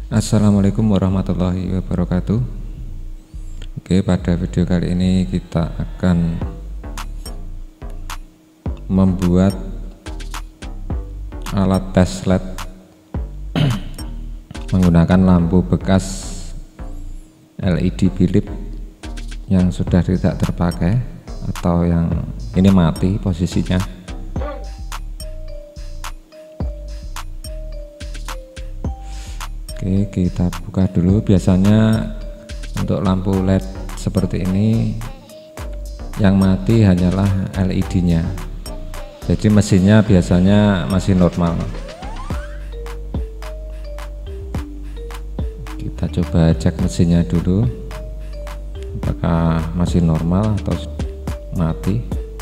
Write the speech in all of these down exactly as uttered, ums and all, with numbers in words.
Assalamualaikum warahmatullahi wabarakatuh. Oke, pada video kali ini kita akan membuat alat tes L E D menggunakan lampu bekas L E D bilip yang sudah tidak terpakai atau yang ini mati posisinya. Oke, kita buka dulu. Biasanya untuk lampu L E D seperti ini yang mati hanyalah L E D-nya. Jadi mesinnya biasanya masih normal. Kita coba cek mesinnya dulu, apakah masih normal atau mati.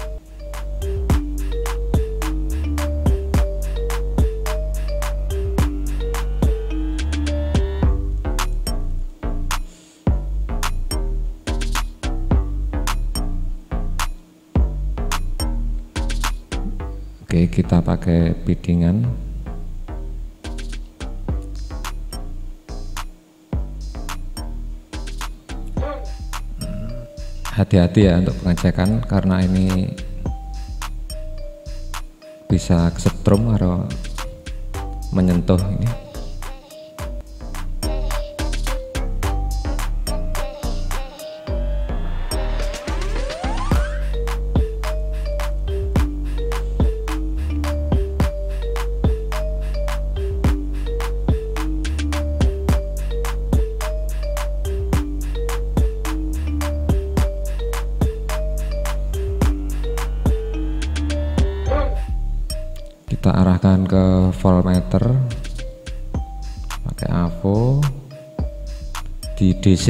Oke, kita pakai biddingan. Hati-hati ya untuk pengecekan, karena ini bisa kesetrum atau menyentuh ini. Kita arahkan ke voltmeter pakai avo di D C.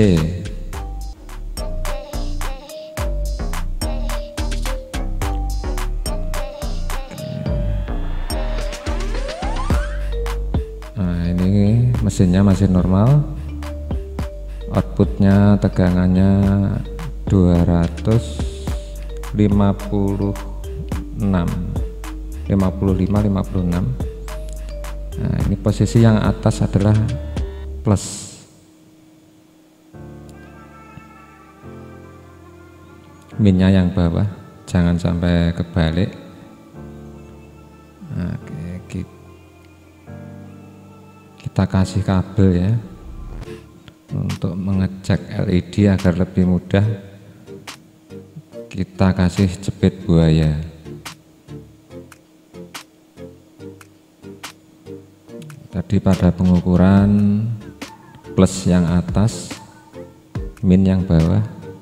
Nah, ini mesinnya masih normal, outputnya tegangannya dua ratus lima puluh enam, lima puluh lima, lima puluh enam. Nah, ini posisi yang atas adalah plus, minnya yang bawah, jangan sampai kebalik. Oke, kita kasih kabel ya untuk mengecek L E D agar lebih mudah. Kita kasih jepit buaya. Tadi pada pengukuran plus yang atas, min yang bawah.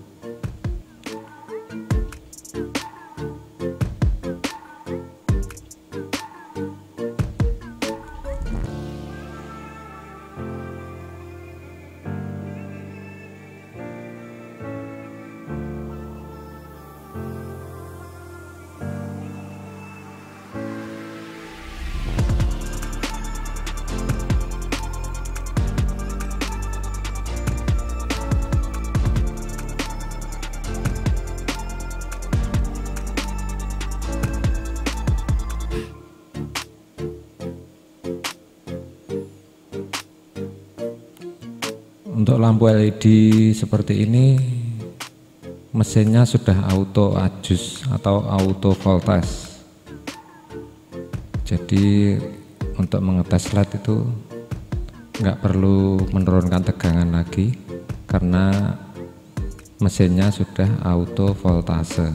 Untuk lampu L E D seperti ini mesinnya sudah auto adjust atau auto voltage. Jadi untuk mengetes L E D itu nggak perlu menurunkan tegangan lagi karena mesinnya sudah auto voltase.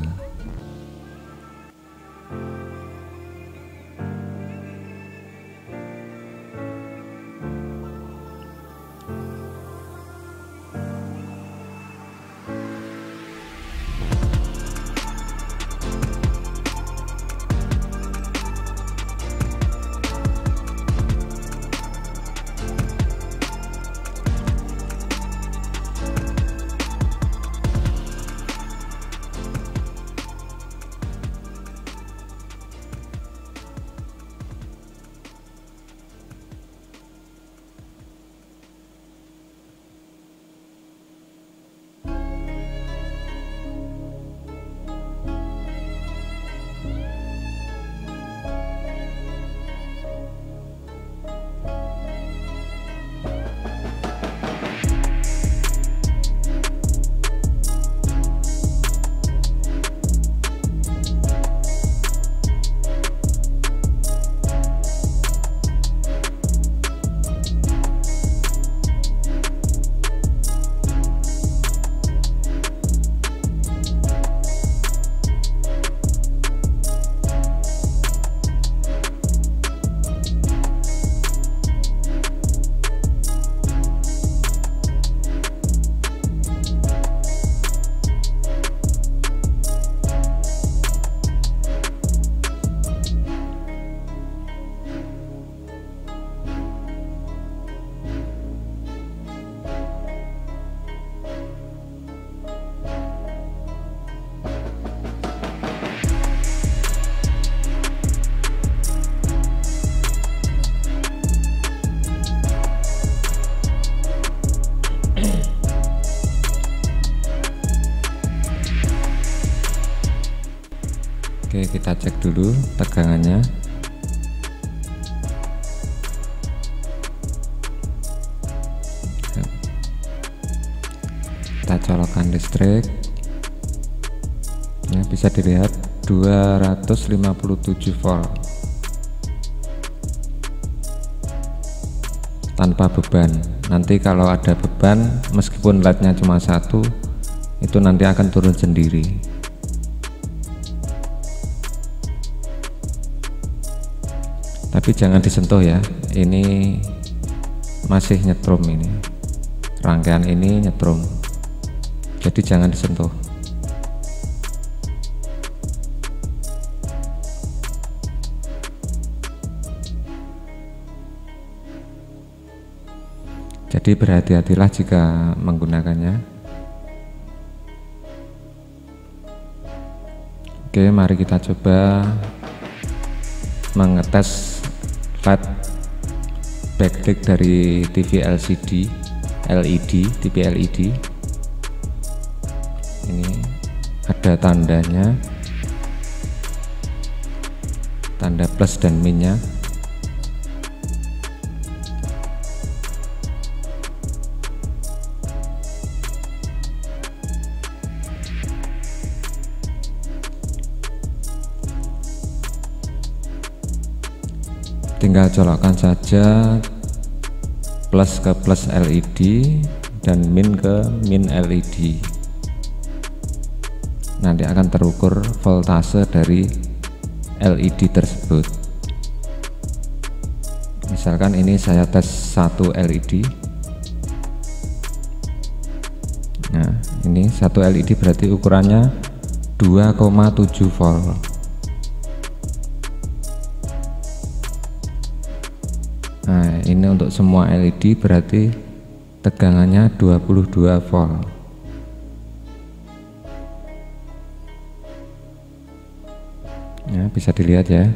Oke, kita cek dulu tegangannya. Kita colokkan listrik ya, bisa dilihat dua ratus lima puluh tujuh volt tanpa beban. Nanti kalau ada beban, meskipun lednya cuma satu, itu nanti akan turun sendiri. Tapi jangan disentuh ya, ini masih nyetrum, ini rangkaian ini nyetrum, jadi jangan disentuh. Jadi berhati-hatilah jika menggunakannya. Oke, mari kita coba mengetes L E D backlight dari T V L C D L E D, T V L E D. Ini ada tandanya, tanda plus dan minusnya. Tinggal colokkan saja plus ke plus L E D dan min ke min L E D. Nanti akan terukur voltase dari L E D tersebut. Misalkan ini saya tes satu L E D. Nah, ini satu L E D berarti ukurannya dua koma tujuh volt. Nah, ini untuk semua L E D berarti tegangannya dua puluh dua volt. Ya, bisa dilihat ya.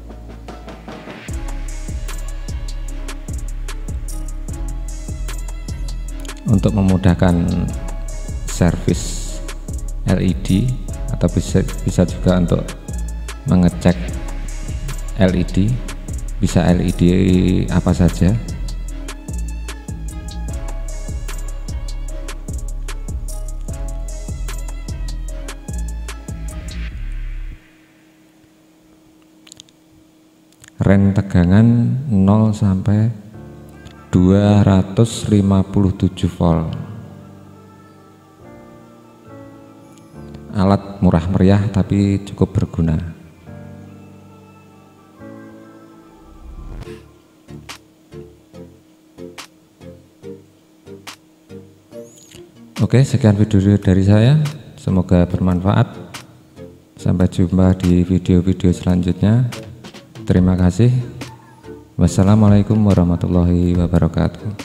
Untuk memudahkan servis L E D atau bisa bisa juga untuk mengecek L E D, bisa L E D apa saja. Range tegangan nol sampai dua ratus lima puluh tujuh volt. Alat murah meriah tapi cukup berguna. Oke, sekian video dari saya, semoga bermanfaat. Sampai jumpa di video-video selanjutnya. Terima kasih. Wassalamualaikum warahmatullahi wabarakatuh.